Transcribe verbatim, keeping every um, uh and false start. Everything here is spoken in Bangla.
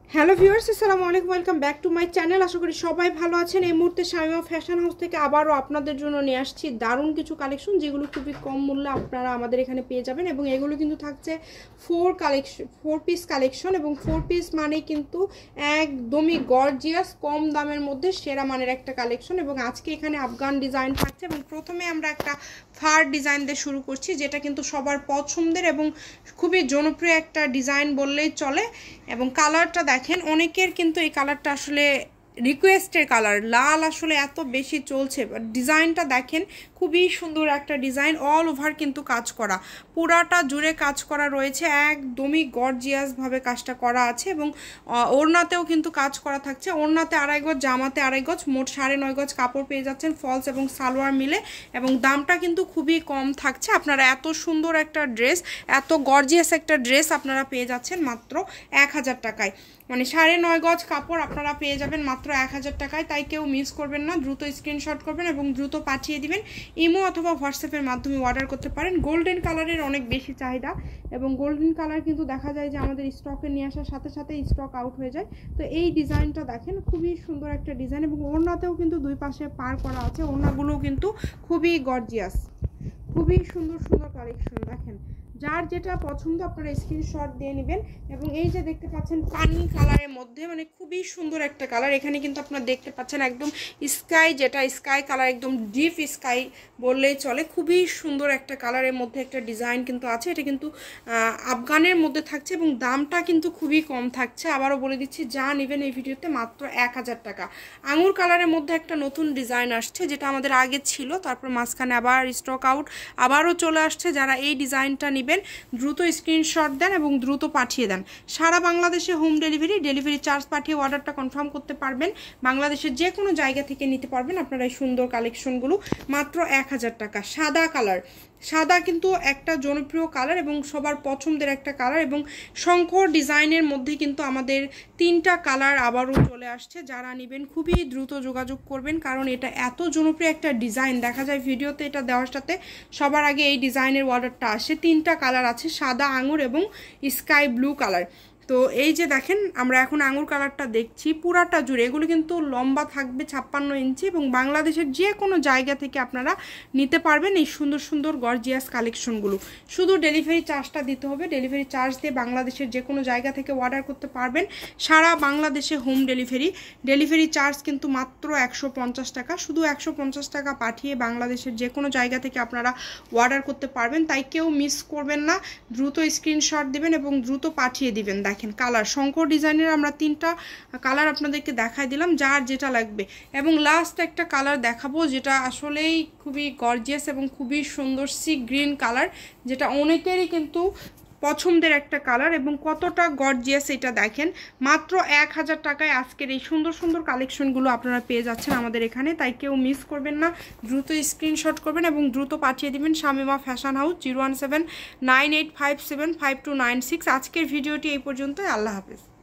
হ্যালো ভিউয়ার্স, আসসালামু আলাইকুম, welcome back to my channel. আশা করি সবাই ভালো আছেন। এই মুহূর্তে শামিমা ফ্যাশন হাউস থেকে আবারও আপনাদের জন্য নিয়ে আসছি দারুণ কিছু কালেকশন, যেগুলো খুবই কম মূল্যে আপনারা আমাদের এখানে পেয়ে যাবেন। এবং এগুলো কিন্তু থাকছে four collection four piece collection, এবং ফোর পিস মানেই কিন্তু একদমই গর্জিয়াস, কম দামের মধ্যে সেরা মানের একটা কালেকশন। এবং আজকে এখানে আফগান ডিজাইন থাকছে, এবং প্রথমে আমরা একটা ফার ডিজাইন দিয়ে শুরু করছি, যেটা কিন্তু সবার পছন্দের এবং খুবই জনপ্রিয় একটা ডিজাইন বললেই চলে। এবং কালারটা দেখেন, অনেকের কিন্তু এই কালারটা আসলে রিকোয়েস্টের কালার, লাল আসলে এত বেশি চলছে, বাট ডিজাইনটা দেখেন খুবই সুন্দর একটা ডিজাইন, অল ওভার কিন্তু কাজ করা, পুরাটা জুড়ে কাজ করা রয়েছে, একদমই গর্জিয়াসভাবে কাজটা করা আছে। এবং ওড়নাতেও কিন্তু কাজ করা থাকছে, ওড়নাতে আড়াই গজ, জামাতে আড়াই গজ, মোট সাড়ে নয় গজ কাপড় পেয়ে যাচ্ছেন ফলস এবং সালোয়ার মিলে। এবং দামটা কিন্তু খুবই কম থাকছে। আপনারা এত সুন্দর একটা ড্রেস, এত গর্জিয়াস একটা ড্রেস আপনারা পেয়ে যাচ্ছেন মাত্র এক হাজার টাকায়। মানে সাড়ে নয় গজ কাপড় আপনারা পেয়ে যাবেন মাত্র এক হাজার টাকায়। তাই কেউ মিস করবেন না, দ্রুত স্ক্রিনশট করবেন এবং দ্রুত পাঠিয়ে দিবেন। ইমো অথবা হোয়াটসঅ্যাপের মাধ্যমে অর্ডার করতে পারেন। গোল্ডেন কালারের অনেক বেশি চাহিদা, এবং গোল্ডেন কালার কিন্তু দেখা যায় যে আমাদের স্টকে নিয়ে আসার সাথে সাথে স্টক আউট হয়ে যায়। তো এই ডিজাইনটা দেখেন, খুবই সুন্দর একটা ডিজাইন, এবং ওড়নাতেও কিন্তু দুই পাশে পার করা আছে, ওড়নাগুলোও কিন্তু খুবই গর্জিয়াস, খুবই সুন্দর সুন্দর কালেকশন। দেখেন, যার যেটা পছন্দ আপনারা স্ক্রিনশট দিয়ে নেবেন। এবং এই যে দেখতে পাচ্ছেন পানি কালারের মধ্যে, মানে খুবই সুন্দর একটা কালার। এখানে কিন্তু আপনারা দেখতে পাচ্ছেন একদম স্কাই, যেটা স্কাই কালার, একদম ডিপ স্কাই বললেই চলে, খুবই সুন্দর একটা কালারের মধ্যে একটা ডিজাইন কিন্তু আছে। এটা কিন্তু আফগানের মধ্যে থাকছে, এবং দামটা কিন্তু খুবই কম থাকছে। আবারও বলে দিচ্ছি, যা নেবেন এই ভিডিওতে মাত্র এক হাজার টাকা। আঙুর কালারের মধ্যে একটা নতুন ডিজাইন আসছে, যেটা আমাদের আগে ছিল, তারপর মাঝখানে আবার স্টক আউট, আবারও চলে আসছে। যারা এই ডিজাইনটা নেবেন দ্রুত স্ক্রিনশট দেন এবং দ্রুত পাঠিয়ে দেন। সারা বাংলাদেশে হোম ডেলিভারি, ডেলিভারি চার্জ পাঠিয়ে অর্ডারটা কনফার্ম করতে পারবেন। বাংলাদেশের যে কোনো জায়গা থেকে নিতে পারবেন আপনারা এই সুন্দর কালেকশনগুলো মাত্র এক হাজার টাকা। সাদা কালার, সাদা কিন্তু একটা জনপ্রিয় কালার এবং সবার পছন্দের একটা কালার। এবং শঙ্কর ডিজাইনের মধ্যে কিন্তু আমাদের তিনটা কালার আবারও চলে আসছে। যারা নেবেন খুবই দ্রুত যোগাযোগ করবেন, কারণ এটা এত জনপ্রিয় একটা ডিজাইন। দেখা যায় ভিডিওতে এটা দেওয়ার সাথে সবার আগে এই ডিজাইনের অর্ডারটা আসে। তিনটা কালার আছে, সাদা, আঙুর এবং স্কাই ব্লু কালার। তো এই যে দেখেন, আমরা এখন আঙুর কালারটা দেখছি পুরাটা জুড়ে। এগুলো কিন্তু লম্বা থাকবে ছাপ্পান্ন ইঞ্চি, এবং বাংলাদেশের যে কোনো জায়গা থেকে আপনারা নিতে পারবেন এই সুন্দর সুন্দর গর্জিয়াস কালেকশনগুলো। শুধু ডেলিভারি চার্জটা দিতে হবে, ডেলিভারি চার্জ দিয়ে বাংলাদেশের যে কোনো জায়গা থেকে অর্ডার করতে পারবেন। সারা বাংলাদেশে হোম ডেলিভারি, ডেলিভারি চার্জ কিন্তু মাত্র একশো পঞ্চাশ টাকা। শুধু একশো পঞ্চাশ টাকা পাঠিয়ে বাংলাদেশের যে কোনো জায়গা থেকে আপনারা অর্ডার করতে পারবেন। তাই কেউ মিস করবেন না, দ্রুত স্ক্রিনশট দিবেন এবং দ্রুত পাঠিয়ে দিবেন। দেখেন কালার, শঙ্কর ডিজাইনের আমরা তিনটা কালার আপনাদেরকে দেখাই দিলাম, যার যেটা লাগবে। এবং লাস্ট একটা কালার দেখাবো, যেটা আসলেই খুবই গর্জিয়াস এবং খুবই সুন্দর, সি গ্রিন কালার, যেটা অনেকেরই কিন্তু পছন্দের একটা কালার। এবং কতটা গর্জিয়াস এটা দেখেন, মাত্র এক হাজার টাকায় আজকের এই সুন্দর সুন্দর কালেকশনগুলো আপনারা পেয়ে যাচ্ছেন আমাদের এখানে। তাই কেউ মিস করবেন না, দ্রুত স্ক্রিনশট করবেন এবং দ্রুত পাঠিয়ে দিবেন। Shamima fashion house, zero one seven nine eight five seven five two nine six. আজকের ভিডিওটি এই পর্যন্তই। আল্লাহ হাফেজ।